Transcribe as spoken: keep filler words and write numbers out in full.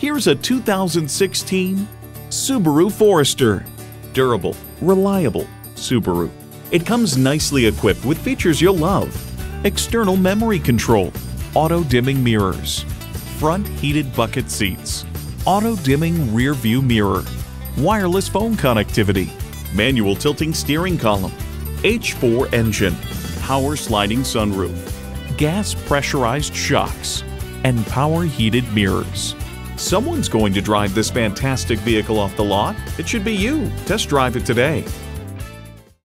Here's a two thousand sixteen Subaru Forester. Durable, reliable Subaru. It comes nicely equipped with features you'll love. External memory control, auto-dimming mirrors, front heated bucket seats, auto-dimming rear view mirror, wireless phone connectivity, manual tilting steering column, H four engine, power sliding sunroof, gas pressurized shocks, and power heated mirrors. Someone's going to drive this fantastic vehicle off the lot. It should be you. Test drive it today.